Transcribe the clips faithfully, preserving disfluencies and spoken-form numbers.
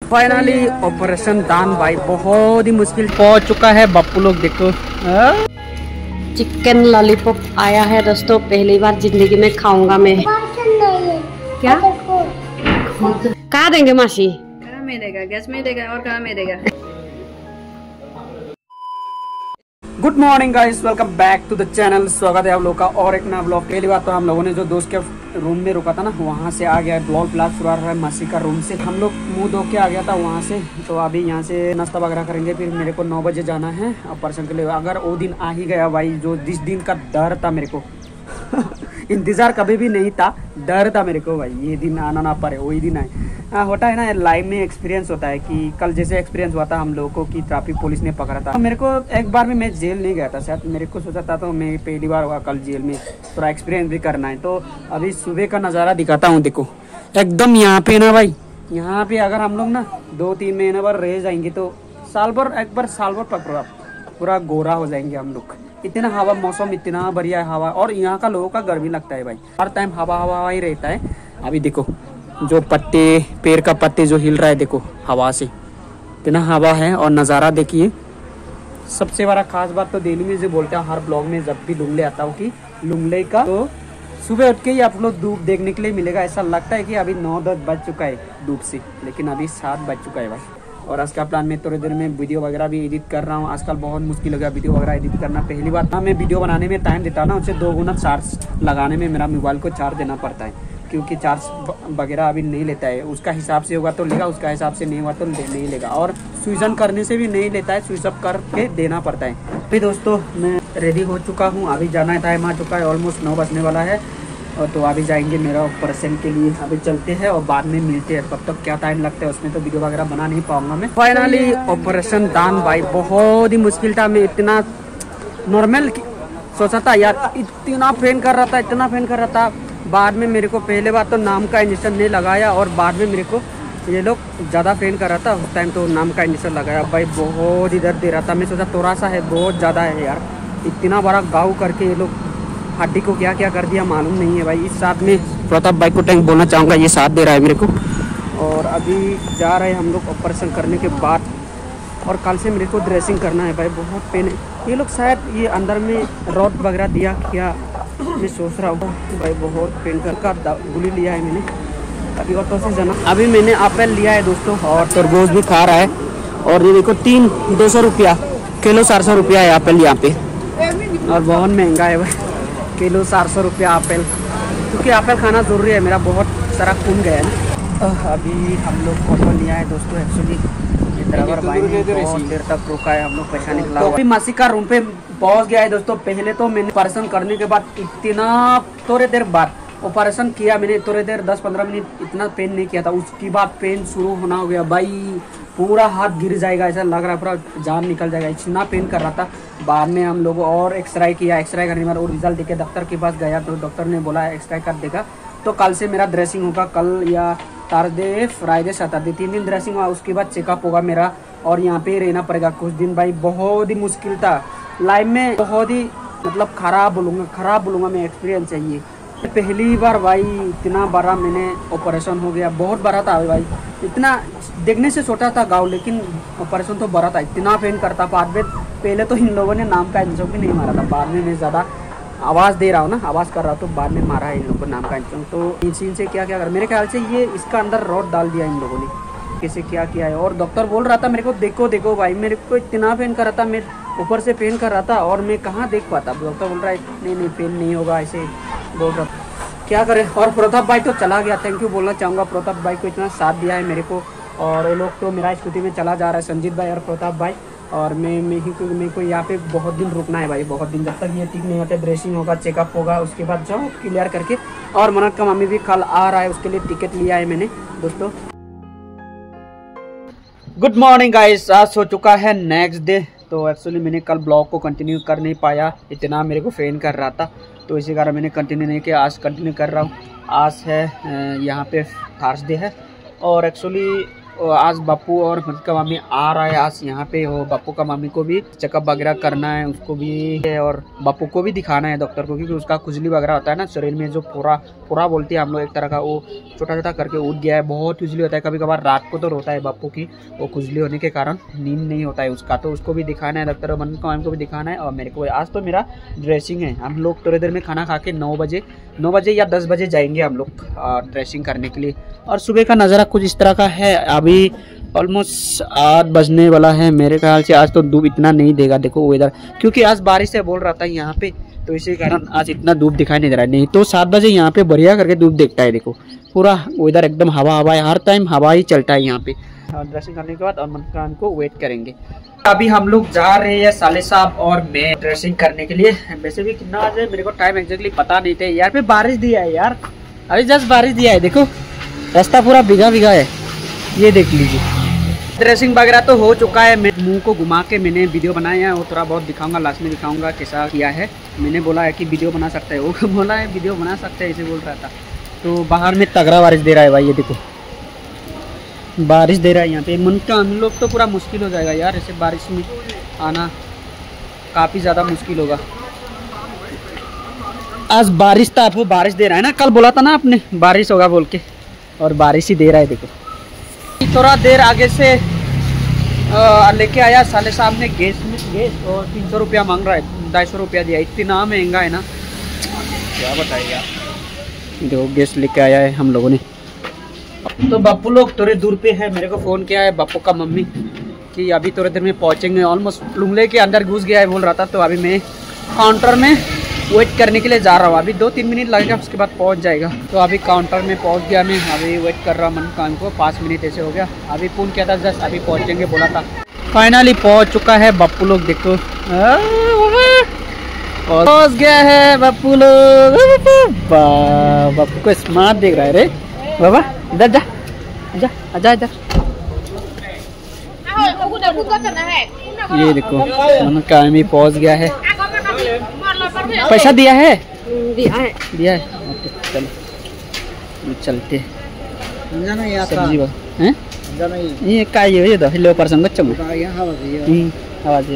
Finally operation दान भाई बहुत ही मुश्किल पहुंच चुका है। बप्पू लोग देखो चिकन लॉलीपॉप आया है दोस्तों, पहली बार जिंदगी में खाऊंगा मैं। क्या कहाँ देंगे मासी? कहाँ में देगा? गैस में देगा और कहाँ में देगा? Good morning guys, welcome back to the channel. स्वागत है आप लोग का और एक नया ब्लॉग। पहली बार तो हम लोगों ने जो दोस्त के रूम में रुका था ना, वहाँ से आ गया है। ब्लॉग ब्लॉग शुरू रहा है मसी का रूम से। हम लोग मुंह धो के आ गया था वहाँ से, तो अभी यहाँ से नाश्ता वगैरह करेंगे। फिर मेरे को नौ बजे जाना है ऑपरेशन के लिए। अगर वो दिन आ ही गया भाई, जो जिस दिन का डर था मेरे को इंतजार कभी भी नहीं था, डर था मेरे को भाई, ये दिन आना ना पड़े, वही दिन आए। हाँ, होता है ना लाइफ में एक्सपीरियंस होता है कि कल जैसे एक्सपीरियंस हुआ था हम लोगों को कि ट्रैफिक पुलिस ने पकड़ा था। तो मेरे को एक बार भी मैं जेल नहीं गया था शायद, मेरे को सोचा था तो मैं पहली बार हुआ कल जेल में, थोड़ा एक्सपीरियंस भी करना है। तो अभी सुबह का नज़ारा दिखाता हूँ, देखो एकदम यहाँ पे ना भाई, यहाँ पे अगर हम लोग ना दो तीन महीने भर रह जाएंगे तो साल भर एक बार साल भर पूरा पूरा गोरा हो जाएंगे हम लोग। इतना हवा, मौसम इतना बढ़िया हवा, और यहाँ का लोगों का गर्मी लगता है भाई, हर टाइम हवा हवा ही रहता है। अभी देखो जो पत्ते, पेड़ का पत्ते जो हिल रहा है, देखो हवा से इतना हवा है। और नज़ारा देखिए। सबसे बड़ा खास बात तो दिल्ली में जो बोलते हैं हर ब्लॉग में जब भी लुंगले आता हूँ कि लुंगले का तो सुबह उठ के ही आप लोग धूप देखने के लिए मिलेगा। ऐसा लगता है कि अभी नौ दस बज चुका है धूप से, लेकिन अभी सात बज चुका है भाई। और आज का प्लान में थोड़ी देर में वीडियो वगैरह भी एडिट कर रहा हूँ। आजकल बहुत मुश्किल हो गया वीडियो वगैरह एडिट करना। पहली बात ना मैं वीडियो बनाने में टाइम देता ना, उससे दो गुना चार्ज लगाने में मेरा मोबाइल को चार्ज देना पड़ता है, क्योंकि चार्ज वगैरह अभी नहीं लेता है। उसका हिसाब से होगा तो लेगा, उसका हिसाब से नहीं हुआ तो नहीं लेगा। और स्विच ऑन करने से भी नहीं लेता है, स्विच ऑफ करके देना पड़ता है। अभी दोस्तों मैं रेडी हो चुका हूँ, अभी जाना है, टाइम आ चुका है, ऑलमोस्ट नौ बजने वाला है। और तो अभी जाएंगे मेरा ऑपरेशन के लिए। अभी चलते हैं और बाद में मिलते हैं। तब तक क्या टाइम लगता है उसमें तो वीडियो वगैरह बना नहीं पाऊंगा मैं। फाइनली ऑपरेशन दान भाई बहुत ही मुश्किल था। मैं इतना नॉर्मल सोचा था यार, इतना पेन कर रहा था, इतना पेन कर रहा था। बाद में मेरे को पहले बार तो नाम का इंजेक्शन नहीं लगाया, और बाद में मेरे को ये लोग ज़्यादा पेन कर रहा था उस टाइम, तो नाम का इंजेक्शन लगाया भाई। बहुत ही दर्द दे रहा था। मैं सोचा थोड़ा सा है, बहुत ज़्यादा है यार। इतना बड़ा गाँव करके ये लोग हड्डी को क्या क्या कर दिया मालूम नहीं है भाई। इस साथ में प्रताप भाई को टैंक बोलना चाहूँगा, ये साथ दे रहा है मेरे को। और अभी जा रहे हैं हम लोग ऑपरेशन करने के बाद, और कल से मेरे को ड्रेसिंग करना है भाई। बहुत पेन है। ये लोग शायद ये अंदर में रॉड वगैरह दिया क्या, मैं सोच रहा हूँ भाई। बहुत पेन कर का गोली लिया है मैंने अभी ऑटो से जाना। अभी मैंने एप्पल लिया है दोस्तों, और तरबूज भी खा रहा है। और ये देखो तीन दो सौ रुपया किलो, चार सौ रुपया है एप्पल यहाँ पे, और बहुत महंगा है भाई किलो चार सौ रुपया एप्पल, क्योंकि एप्पल खाना ज़रूरी है। मेरा बहुत सारा खून गया है ना। अभी हम लोग ऑटो लिया है दोस्तों। एक्चुअली ड्राइवर भाई ने बहुत देर तक रोका है, हम लोग पैसा निकला। तो अभी मासी का रूम पे पहुंच गया है दोस्तों। पहले तो मैंने ऑपरेशन करने के बाद इतना थोड़ी देर बाद ऑपरेशन किया मैंने, थोड़ी देर दस पंद्रह मिनट इतना पेन नहीं किया था। उसके बाद पेन शुरू होना हो गया भाई, पूरा हाथ गिर जाएगा ऐसा लग रहा है, पूरा जान निकल जाएगा, इतना पेन कर रहा था। बाद में हम लोग और एक्सरे किया, एक्सरे करने के बाद और रिजल्ट देके डॉक्टर के पास गया, तो डॉक्टर ने बोला एक्सरे कर देगा तो कल से मेरा ड्रेसिंग होगा। कल या थर्सडे, फ्राइडे, सैटरडे तीन दिन ड्रेसिंग हुआ, उसके बाद चेकअप होगा मेरा। और यहाँ पे रहना पड़ेगा कुछ दिन भाई। बहुत ही मुश्किल था लाइफ में, बहुत ही मतलब खराब बोलूँगा, खराब बोलूँगा मैं, एक्सपीरियंस है ये। पहली बार भाई इतना बड़ा मैंने ऑपरेशन हो गया, बहुत बड़ा था भाई। इतना देखने से छोटा था गाँव, लेकिन ऑपरेशन तो बड़ा था, इतना पेन करता। बाद में पहले तो इन लोगों ने नाम का इंजेक्शन भी नहीं मारा था, बाद में मैं ज़्यादा आवाज़ दे रहा हूँ ना, आवाज़ कर रहा हूँ, तो बाद में मारा है इन लोगों को नाम का इंजेक्शन। तो इन से क्या क्या कर, मेरे ख्याल से ये इसका अंदर रॉड डाल दिया इन लोगों ने, कैसे क्या किया है। और डॉक्टर बोल रहा था मेरे को, देखो देखो भाई, मेरे को इतना पेन कर रहा था, मैं ऊपर से पेन कर रहा था और मैं कहाँ देख पाता। डॉक्टर बोल रहा है नहीं नहीं पेन नहीं होगा, ऐसे बोल रहा, क्या करें। और प्रताप भाई तो चला गया, थैंक यू बोलना चाहूँगा। प्रताप भाई को इतना साथ दिया है मेरे को, और ये लोग तो मेरा स्कूटी में चला जा रहा है, संजीत भाई और प्रताप भाई। और मैं मैं ही मेरे को यहाँ पे बहुत दिन रुकना है भाई, बहुत दिन, जब तक ये ठीक नहीं होता। ड्रेसिंग होगा, चेकअप होगा, उसके बाद जाओ क्लियर करके। और मनोज का मम्मी भी कल आ रहा है, उसके लिए टिकट लिया है मैंने दोस्तों। गुड मॉर्निंग गाइस, आज हो चुका है नेक्स्ट डे। तो एक्चुअली मैंने कल ब्लॉग को कंटिन्यू कर नहीं पाया, इतना मेरे को पेन कर रहा था, तो इसी कारण मैंने कंटिन्यू नहीं किया। आज कंटिन्यू कर रहा हूँ। आज है यहाँ पे थर्सडे है, और एक्चुअली आज बापू और मत का मामी आ रहा है आज यहाँ पे। हो बापू का मामी को भी चेकअप वगैरह करना है, उसको भी है और बापू को भी दिखाना है डॉक्टर को, क्योंकि उसका खुजली वगैरह होता है ना शरीर में, जो पूरा पूरा बोलती है हम लोग एक तरह का, वो छोटा छोटा करके उठ गया है। बहुत खुजली होता है, कभी कभार रात को तो रोता है बापू की, वो खुजली होने के कारण नींद नहीं होता है उसका, तो उसको भी दिखाना है डॉक्टर मन का मामी को भी दिखाना है। और मेरे को आज तो मेरा ड्रेसिंग है, हम लोग थोड़ी देर में खाना खा के नौ बजे नौ बजे या दस बजे जाएंगे हम लोग ड्रेसिंग करने के लिए। और सुबह का नज़ारा कुछ इस तरह का है। अभी ऑलमोस्ट आठ बजने वाला है मेरे ख्याल से। आज तो धूप इतना नहीं देगा, देखो वेदर, क्योंकि आज बारिश से बोल रहा था यहाँ पे, तो इसी कारण आज इतना धूप दिखाई नहीं दे रहा है। नहीं तो सात बजे यहाँ पे बढ़िया करके धूप देखता है। देखो पूरा वेदर एकदम हवा हवा है, हर टाइम हवा ही चलता है यहाँ पे। ड्रेसिंग करने के बाद अमन खान को वेट करेंगे। अभी हम लोग जा रहे हैं साले साहब और मैं ड्रेसिंग करने के लिए। वैसे भी कितना आज है मेरे को टाइम एग्जैक्टली पता नहीं था यार, पे बारिश दिया है यार, अभी जस्ट बारिश दिया है। देखो रास्ता पूरा भीगा भीगा है, ये देख लीजिए। ड्रेसिंग वगैरह तो हो चुका है। मैं मुंह को घुमा के मैंने वीडियो बनाया है, वो थोड़ा बहुत दिखाऊंगा, लास्ट में दिखाऊंगा कैसा किया है। मैंने बोला है कि वीडियो बना सकते है, वो बोला है वीडियो बना सकते है, इसे बोल रहा था। तो बाहर में तगड़ा बारिश दे रहा है भाई, ये देखो बारिश दे रहा है यहाँ पे। मन का हम लोग तो पूरा मुश्किल हो जाएगा यार, ऐसे बारिश में आना काफ़ी ज़्यादा मुश्किल होगा। आज बारिश था, आपको बारिश दे रहा है ना, कल बोला था ना आपने बारिश होगा बोल के, और बारिश ही दे रहा है। देखो थोड़ा देर आगे से लेके आया साले साहब ने गैस में गैस, और तीन सौ रुपया मांग रहा है, ढाई सौ रुपया दिया। इतना महंगा है ना, क्या बताइए यार। देखो गैस लेके आया है हम लोगों ने। तो बापू लोग थोड़े दूर पे है, मेरे को फ़ोन किया है बापू का मम्मी कि अभी थोड़ी देर में पहुंचेंगे। ऑलमोस्ट लुंगले के अंदर घुस गया है बोल रहा था, तो अभी मैं काउंटर में वेट करने के लिए जा रहा हूँ। अभी दो तीन मिनट लगेगा, उसके बाद पहुंच जाएगा। तो अभी काउंटर में पहुंच गया मैं, अभी वेट कर रहा मन काम को, पाँच मिनट ऐसे हो गया। अभी फ़ोन किया था जस्ट, अभी पहुँचेंगे बोला था। फाइनली पहुँच चुका है बापू लोग, देखो पहुँच गया है बापू लोग। बापू को स्मार्ट देख रहा है रे बाबा, इधर जा जा आजा इधर। ये देखो मन काम ही पहुँच गया है। पैसा दिया है दिया है दिया है चलो चलते सब्जी हैं ये का ये दो हेलो परसंग चम आवाज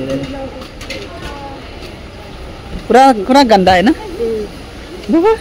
पूरा पूरा गंदा है ना बाबा।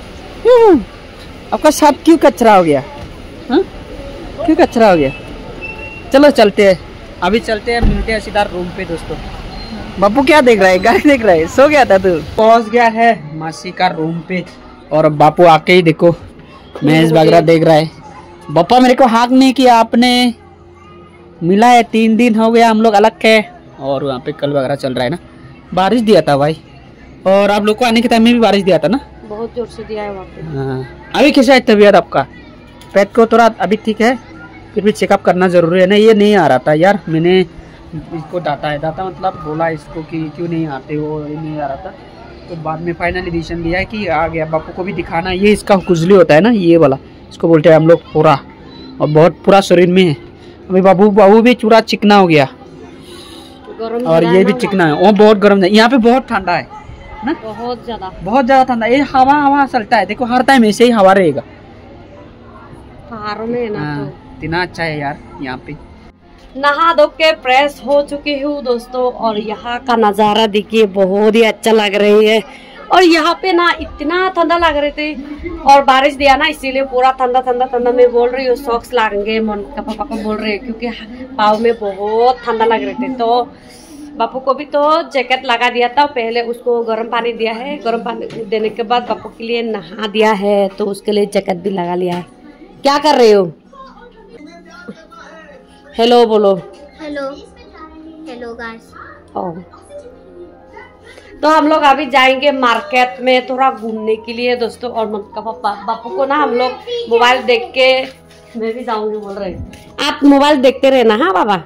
आपका साथ क्यों कचरा हो गया, हाँ क्यों कचरा हो गया। चलो चलते हैं, अभी चलते हैं, मिलते हैं सीधा रूम पे दोस्तों। बापू क्या देख रहा है, गाड़ी देख रहा है, सो गया था तू। पहुंच गया है मासी का रूम पे, और बापू आके ही देखो मैच वगैरह देख रहा है। पापा मेरे को हाक नहीं किया आपने, मिला है तीन दिन हो गया हम लोग अलग है। और वहाँ पे कल वगैरह चल रहा है ना, बारिश दिया था भाई, और आप लोग को आने के टाइम में भी बारिश दिया था ना, बहुत जोर से दिया है वहाँ पे। हाँ अभी कैसा है तबीयत आपका, पेट को थोड़ा अभी ठीक है, फिर भी चेकअप करना ज़रूरी है ना। ये नहीं आ रहा था यार, मैंने इसको डांटा है, डांटा मतलब बोला इसको कि क्यों नहीं आते हो, ये नहीं आ रहा था। तो बाद में फाइनली डिसीजन लिया है कि आ गया, बापू को भी दिखाना। ये इसका खुजली होता है ना, ये वाला इसको बोलते हैं हम लोग पूरा, और बहुत पूरा शरीर में है। अभी बाबू बाबू भी पूरा चिकना हो गया, और ये भी चिकना है, वो बहुत गर्म है। यहाँ पे बहुत ठंडा है ना, बहुत ज्यादा बहुत ज्यादा ठंडा। ये हवा हवा चलता है, देखो हर टाइम ऐसे ही हवा रहेगा पहाड़ों में ना। हाँ, तो इतना अच्छा है यार यहाँ पे। नहा धो के फ्रेश हो चुकी हूँ दोस्तों, और यहाँ का नज़ारा देखिए बहुत ही अच्छा लग रही है। और यहाँ पे ना इतना ठंडा लग रहे थे, और बारिश दिया ना इसीलिए पूरा ठंडा ठंडा ठंडा। मैं बोल रही हूँ सॉक्स लाएंगे, मन का पापा को बोल रहे हैं, क्योंकि पाँव में बहुत ठंडा लग रहे थे। तो बापू को भी तो जैकेट लगा दिया था, पहले उसको गर्म पानी दिया है, गर्म पानी देने के बाद बापू के लिए नहा दिया है, तो उसके लिए जैकेट भी लगा लिया है। क्या कर रहे हो, हेलो बोलो। Hello hello guys. तो हम लोग अभी जाएंगे मार्केट में थोड़ा घूमने के लिए दोस्तों, और मन का पापा बापू को ना हम लोग मोबाइल देख के, मैं भी जाऊंगी बोल रहे, आप मोबाइल देखते रहना। हाँ बाबा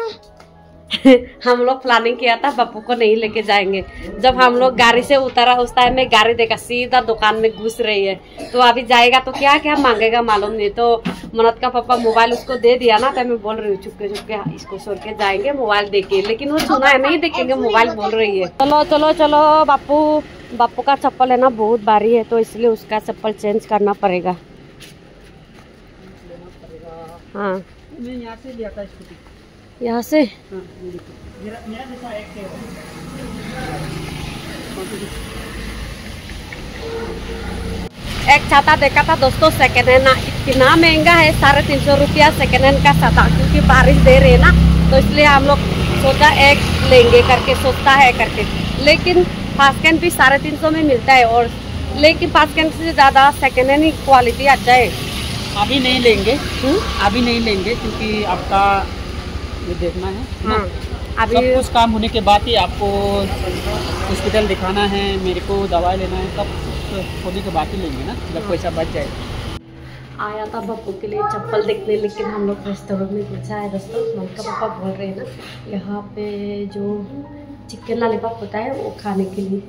हम लोग प्लानिंग किया था बापू को नहीं लेके जाएंगे। जब हम लोग गाड़ी से उतरा उस टाइम में गाड़ी देखा सीधा दुकान में घुस रही है, तो अभी जाएगा तो क्या क्या मांगेगा मालूम नहीं। तो मनत का पापा मोबाइल उसको दे दिया ना, तो मैं बोल रही हूँ चुपके चुपके इसको छोड़ के जाएंगे मोबाइल देके, लेकिन वो सुना है नहीं देखेंगे, मोबाइल बोल रही है। चलो चलो चलो, बापू बापू का चप्पल है ना बहुत भारी है, तो इसलिए उसका चप्पल चेंज करना पड़ेगा। हाँ मैं यहाँ से लिया था स्कूटी। यहाँ से हाँ, ये देखो। मेरा मेरा जैसा एक है। एक छाता देखा था दोस्तों सेकेंड हैंड ना, इतना महंगा है, साढ़े तीन सौ रुपया सेकेंड हैंड का छाता, क्योंकि बारिश दे रही है ना, तो इसलिए हम लोग सोचा एक लेंगे करके, सोचता है करके। लेकिन फर्स्ट हैंड भी साढ़े तीन सौ में मिलता है, और लेकिन फर्स्ट हैंड से ज़्यादा सेकेंड हैंड ही क्वालिटी अच्छा है। अभी नहीं लेंगे, हुँ? अभी नहीं लेंगे क्योंकि आपका ये देखना है ना। हाँ, अभी सब कुछ काम होने के बाद ही आपको हॉस्पिटल दिखाना है, मेरे को दवाई लेना है, सब कुछ होने के बाद ही लेंगे ना, जब पैसा बच जाए। आया था पप्पू के लिए चप्पल देखने, लेकिन हम लोग रेस्टोरेंट में पूछा है दोस्तों। ममता पापा बोल रहे हैं ना, यहाँ पे जो चिकन लॉलीपॉप होता है वो खाने के लिए।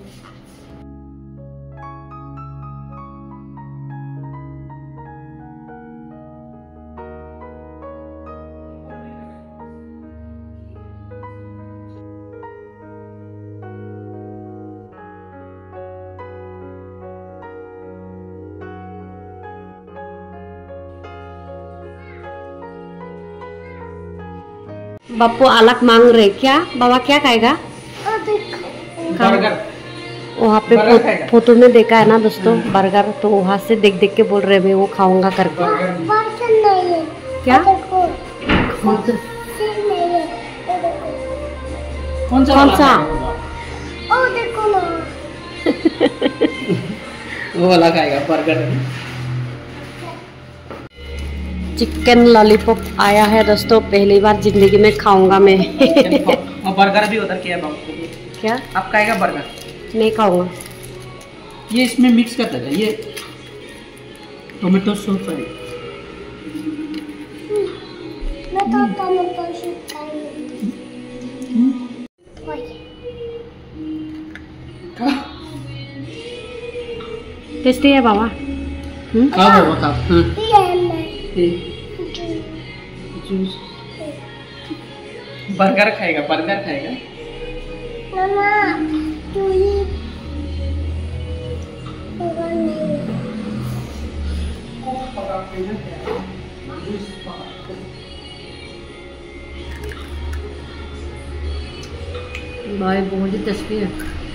बापू अलग मांग रहे क्या? बाबा क्या खाएगा? बर्गर। वहाँ पे बर्गर खाएगा। फो, फोटो में देखा है ना दोस्तों बर्गर, तो वहाँ से देख देख के बोल रहे मैं वो खाऊंगा करके। क्या? कौन सा कौन सा? ओ देखो ना। वो वाला खाएगा बर्गर। चिकन लॉलीपॉप आया है दोस्तों, पहली बार जिंदगी में खाऊंगा मैं। और बर्गर भी उधर किया बाबू को। क्या? आप खाएगा बर्गर? नहीं खाऊंगा। ये इसमें मिक्स करता है, ये टोमेटो सॉस है। मैं तो टमाटो सूप खाऊंगी। टेस्टी है बाबा। हम्म? खाओ बाबा खाओ। हाँ। जूस। बर्गर खाएगा, बर्गर खाएगा। मामा तू ही बर्गर नहीं। भाई बहुत ही टेस्टी है।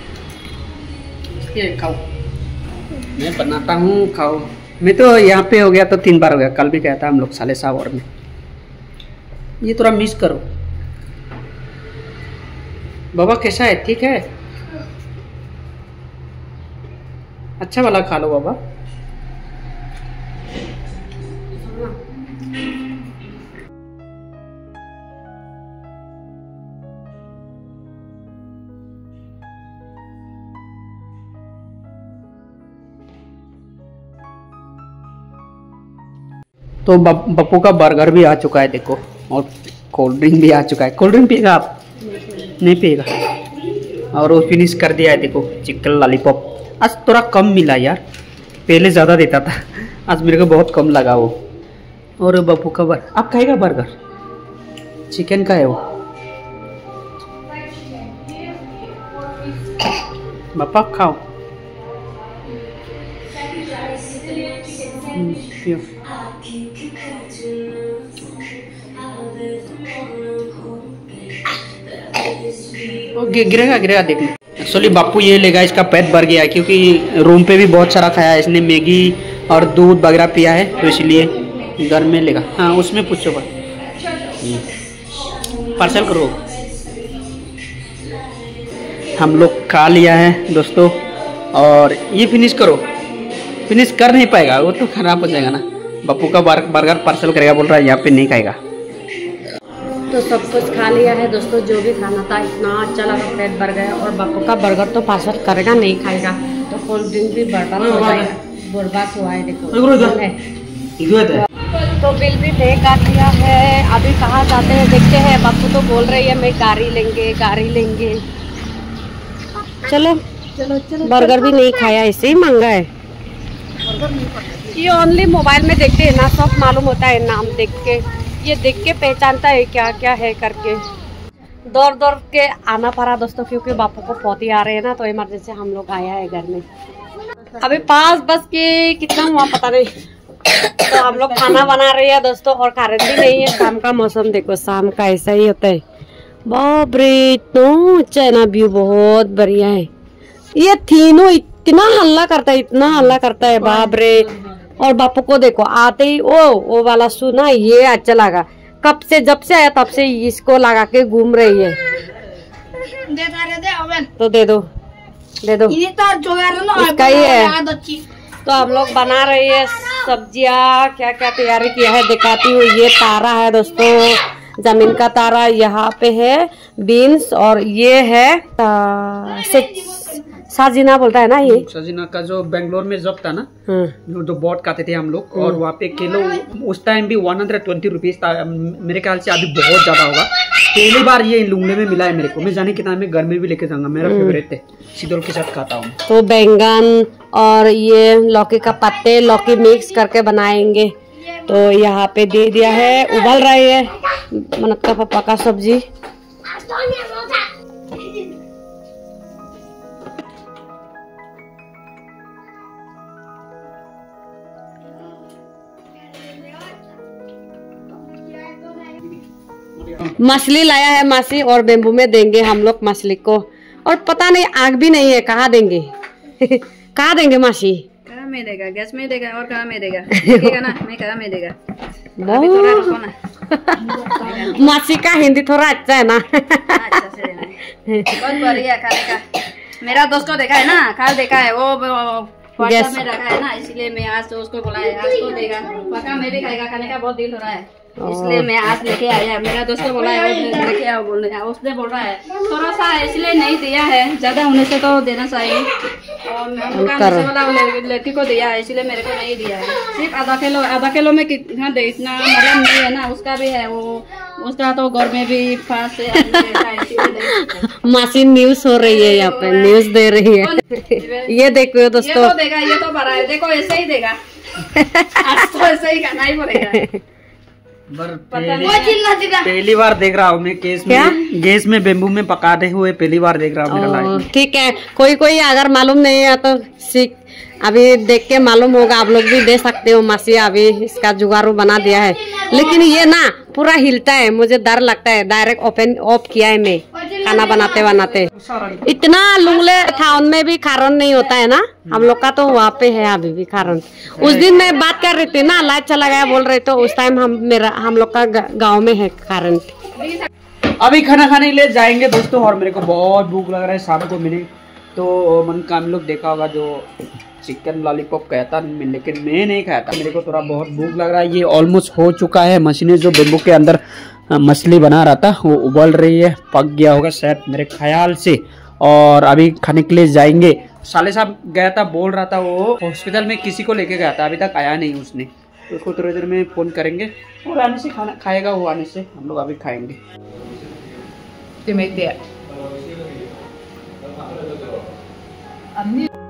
ये खाओ, मैं बनाता हूँ, खाओ। मैं तो यहाँ पे हो गया तो तीन बार हो गया, कल भी गया था हम लोग साले सावर में। ये थोड़ा मिस करो। बाबा कैसा है? ठीक है, अच्छा वाला खा लो बाबा। तो बप्पू का बर्गर भी आ चुका है देखो, और कोल्ड ड्रिंक भी आ चुका है। कोल्ड ड्रिंक पिएगा आप? नहीं पिएगा। और वो फिनिश कर दिया है देखो चिकन लॉलीपॉप। आज थोड़ा कम मिला यार, पहले ज़्यादा देता था, आज मेरे को बहुत कम लगा वो। और बप्पू का बर्गर, आप खाएगा बर्गर? चिकन का है वो। पापा खाओ। पियो। गिरेगा गिरेगा देख लो। एक्चुअली बापू ये लेगा, इसका पेट भर गया है क्योंकि रूम पे भी बहुत सारा खाया है इसने, मैगी और दूध वगैरह पिया है, तो इसलिए घर में लेगा। हाँ उसमें पूछो पर पार्सल करो। हम लोग खा लिया है दोस्तों, और ये फिनिश करो। फिनिश कर नहीं पाएगा, वो तो खराब हो जाएगा ना। बापू का बर्गर पार्सल करेगा बोल रहा है, यहाँ पे नहीं खाएगा। तो सब कुछ खा लिया है दोस्तों, जो भी खाना था। इतना अच्छा लगा, पेट भर गया। और बापू का बर्गर तो पार्सल करेगा, नहीं खाएगा, तो कोल्ड ड्रिंक भी बर्बाद हो जाएगा, बर्बाद हुआ है देखो। तो बिल भी पे कर दिया है। अभी कहाँ जाते हैं देखते हैं। बापू तो बोल रही है मैं गाड़ी लेंगे, गाड़ी लेंगे। चलो चलो चलो। बर्गर भी नहीं खाया, ऐसे ही मांगा है। ये ओनली मोबाइल में देखते हैं ना, सब मालूम होता है नाम देख के, ये देख के पहचानता है क्या क्या है करके। दौड़ दौड़ के आना पड़ा दोस्तों, क्योंकि बापू को पोती आ रहे हैं ना, तो इमरजेंसी हम लोग आया है घर में। अभी पास बस के कितना हुआ पता नहीं, तो हम लोग खाना बना रहे हैं दोस्तों, और करंट भी नहीं है। शाम का मौसम देखो, शाम का ऐसा ही होता है। बाप रे, इतना चाइना व्यू बहुत बढ़िया है। ये तीनों इतना हल्ला करता है, इतना हल्ला करता है, बाप रे। और बापू को देखो, आते ही ओ वो वाला सुना, ये अच्छा लगा। कब से, जब से आया तब से इसको लगा के घूम रही है। तो दे दो, दे दो, इसका ही है। तो हम लोग बना रहे हैं सब्जियां, क्या क्या तैयारी किया है दिखाती हूँ। ये तारा है दोस्तों, जमीन का तारा। यहाँ पे है बीन्स, और ये है आ, साजिना बोलता है ना, ये साजिना का जो बेंगलोर में जब था ना, जो बोट खाते थे हम लोग, और वहाँ पे किलो उस टाइम भी वन हंड्रेड ट्वेंटी रुपीज था। मेरे ख्याल से अभी बहुत ज्यादा होगा। पहली बार ये लुंगले में मिला है मेरे को। मैं जाने कितना में घर में भी लेके जाऊंगा, मेरा फेवरेट है, सिदोल के साथ खाता हूँ। तो बैंगन और ये लौकी का पत्ते, लौकी मिक्स करके बनाएंगे। तो यहाँ पे दे दिया है, उबल रही है मनत का पापा का सब्जी। मछली लाया है मासी, और बेम्बू में देंगे हम लोग मछली को। और पता नहीं आग भी नहीं है, कहाँ देंगे कहाँ देंगे मासी? कहाँ में देगा, गैस में देगा और कहाँ में देगा, देगा ना, मैं कहाँ में देगा। अभी थोड़ा रुको ना। मासी का हिंदी थोड़ा अच्छा है ना। अच्छा से देना है। बहुत बढ़िया खाने का। मेरा दोस्त को देखा है ना, खा देखा है वो, वो गैस में रखा है ना, इसलिए मैं आज तो उसको बुलाया, आज तो देगा। पक्का मैं भी खाएगा, खाने का बहुत दिल हो रहा है, इसलिए मैं आज लेके आया। मेरा दोस्त को बोला है लेके आओ, बोल रहा है, उसने बोल रहा है थोड़ा सा इसलिए नहीं दिया है, ज्यादा होने से तो देना चाहिए। और वाला लड़की को दिया है, इसलिए मेरे को नहीं दिया है। सिर्फ आधा किलो, आधा किलो में कितना दे, इतना मतलब नहीं है ना। उसका भी है, वो उसका तो घर में भी फास्ट है। मासी न्यूज हो रही है, यहाँ पे न्यूज दे रही है। ये देखो दोस्तों, ये तो देगा, ये तो बड़ा है, देखो ऐसे ही देगा। आज तो ऐसे ही खाना ही पड़ेगा। पहली, पहली बार देख रहा हूँ मैं गैस में, गैस में बेम्बू में पकाते हुए पहली बार देख रहा हूँ मेरा लाइफ। ठीक है, कोई कोई अगर मालूम नहीं है तो सीख, अभी देख के मालूम होगा। आप लोग भी दे सकते हो। मासी अभी इसका जुगाड़ू बना दिया है, लेकिन ये ना पूरा हिलता है, मुझे डर लगता है। डायरेक्ट ओपन ऑफ किया है मैं खाना बनाते बनाते। इतना लुंगले था, उनमें भी खारन नहीं होता है ना, हम लोग का तो वहाँ पे है अभी भी खारन। उस दिन मैं बात कर रही थी ना, लाइट चला गया बोल रहे, तो उस टाइम हम मेरा हम लोग का गाँव में है खारन। अभी खाना खाने के लिए जाएंगे दोस्तों, और मेरे को बहुत भूख लग रहा है। शाम को मिली तो मन का हम लोग देखा होगा जो चिकन लॉलीपॉप कहता, लेकिन मैं नहीं खाया था। मेरे को थोड़ा बहुत भूख लग रहा है। ये ऑलमोस्ट हो चुका है। मशीनें जो बेम्बू के अंदर मछली बना रहा था वो उबल रही है, पक गया होगा शायद मेरे ख्याल से। और अभी खाने के लिए जाएंगे। साले साहब गया था, बोल रहा था वो हॉस्पिटल में किसी को लेके गया था, अभी तक आया नहीं उसने, तो उसको थोड़ी देर में फ़ोन करेंगे और आने से खाना खाएगा वो, आने से हम लोग अभी खाएंगे। तो मैं